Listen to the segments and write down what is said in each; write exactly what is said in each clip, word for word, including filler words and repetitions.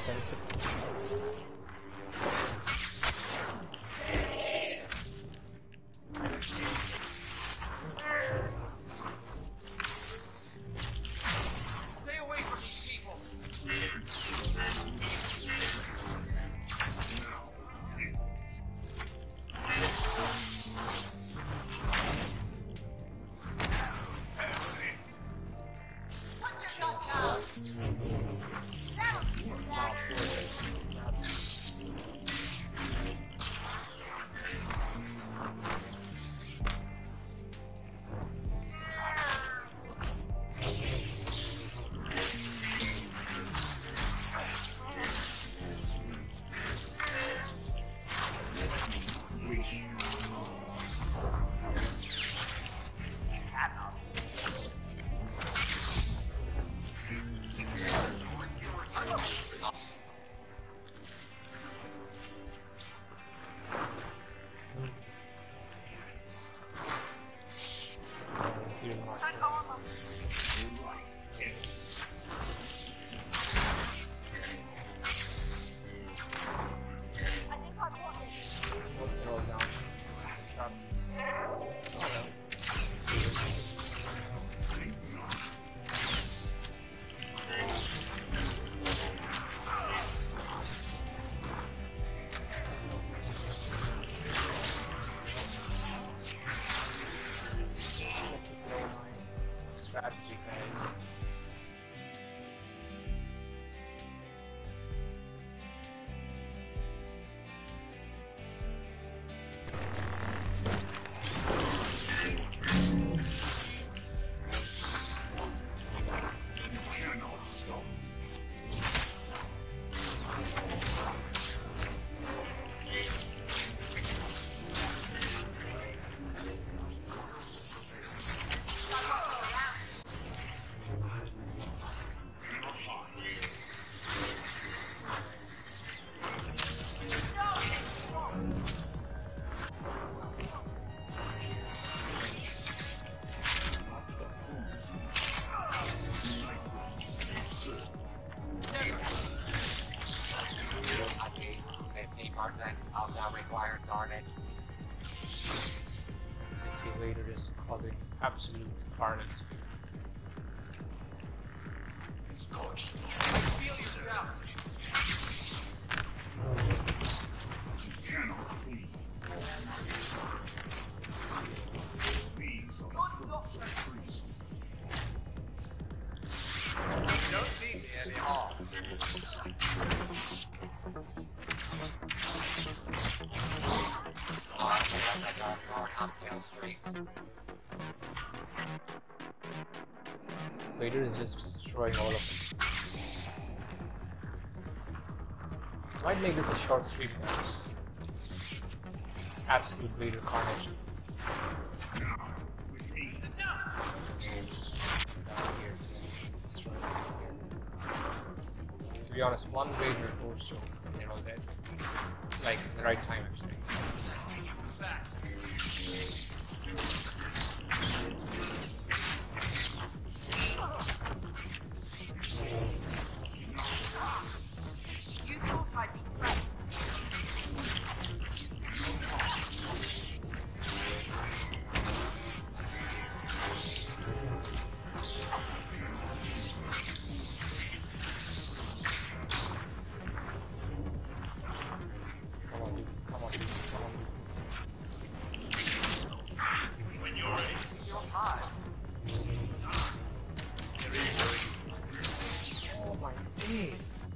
Stay away from these people. What you got now? That'll keep you down. Of the required carnage. So you see Vader is causing absolute carnage. Scorch. I feel you down. You cannot flee. These are Good luck. trees. Don't see me anymore. Vader is just destroying all of them. Might make this a short stream, guys. Absolute Vader carnage. Now, with me. Down here. Destroy here. To be honest, one Vader or so, they're all dead. Like, the right time actually. You thought I'd be friends. Come on, dude. Come on, dude. Come on, dude. When you're ready. Your time. Oh my days.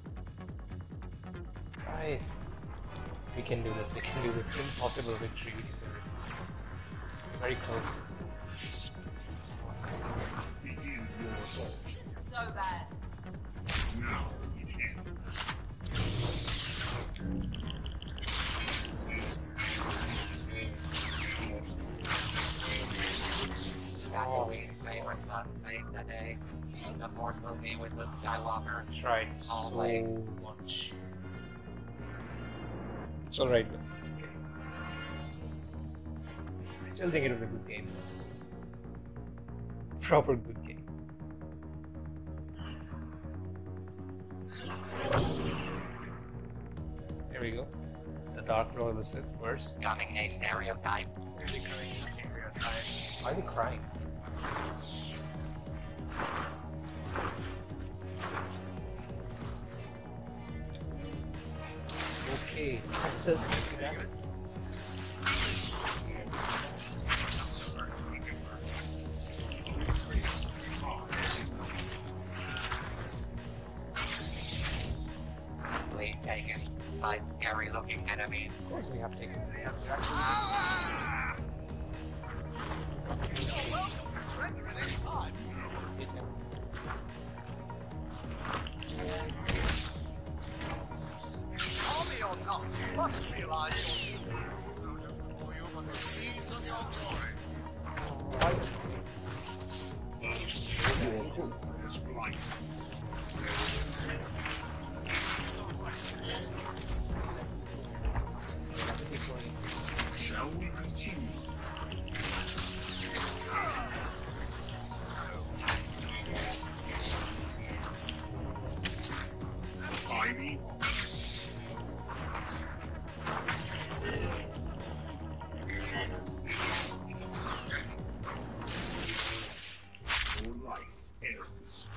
Guys. We can do this. We can do this. Impossible victory. We can do it. Very close. Begin your assault. This isn't so bad. Now it ends. Tatooine's favorite son saved the day. The Force will be with Luke Skywalker. Tried so Always. much. It's alright, but it's okay. I still think it was a good game. Proper good game. There you go. The Dark Lord is it worse. Becoming a stereotype. Really crying. Stereotype. Why are they crying? Okay, Texas. Lead taken. Five scary looking enemies. Of course we have taken. They have You're welcome to surrender at any time. hit him. Army or not, you must realize your needs. So just before you but the seeds of your glory. Is blind. Shall we continue? By me? Your life ends.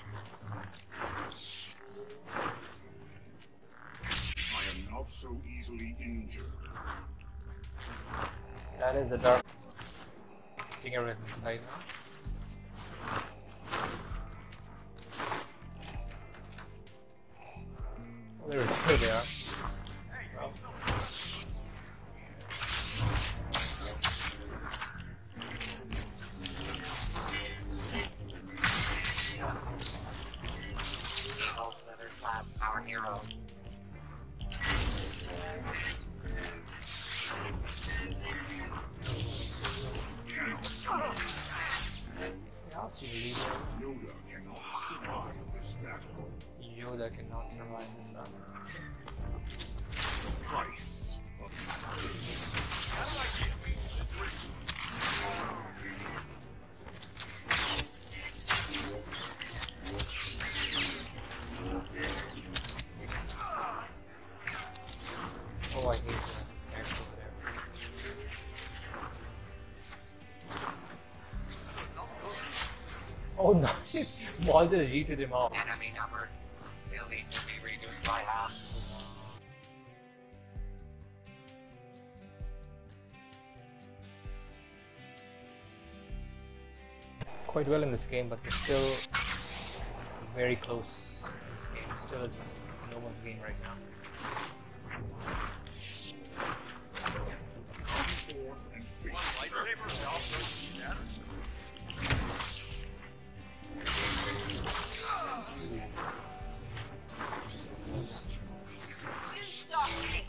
I am not so easily injured. That is the dark. Taking everything inside now. Oh, there, there they are. Well, Evil Slither Slap, our hero. yeah, so you leave. Yoda cannot survive this battle. Yoda cannot survive this battle. The price of mistake. Oh, I hate that axe over there. Oh, nice! Walter yeeted him off. Enemy numbers still need to be reduced by half. Quite well in this game, but we're still very close in this game. Still, it's no one's game right now. Forth and face. Lightsaber, we also status. You stop me!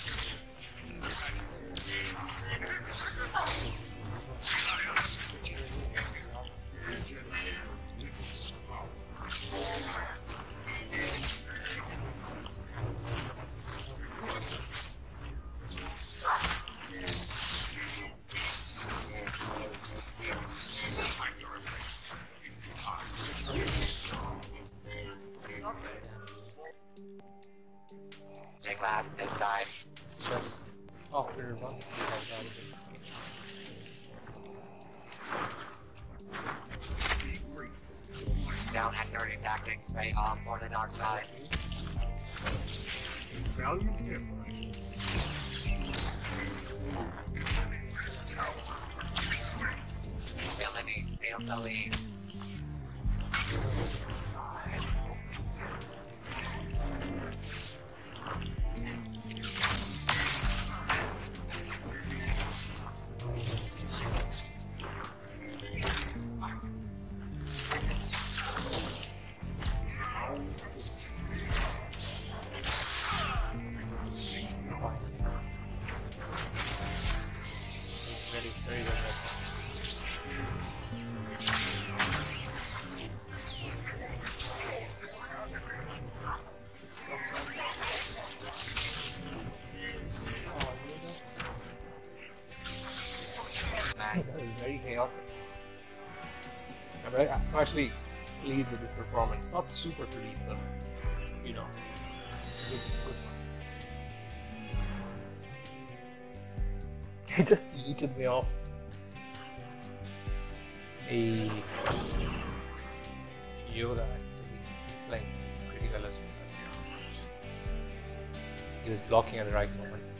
Take last this time. It's just after one. Be grateful for my Down at dirty tactics pay off for the dark side. valiant effort. Villainy steals the lead. Very, very well. Man, That is very chaotic. I'm, very, I'm actually pleased with this performance. Not super pleased, but you know, good, good one. He just yeeted me off. A Yoda actually is playing pretty well as well. He was blocking at the right moments.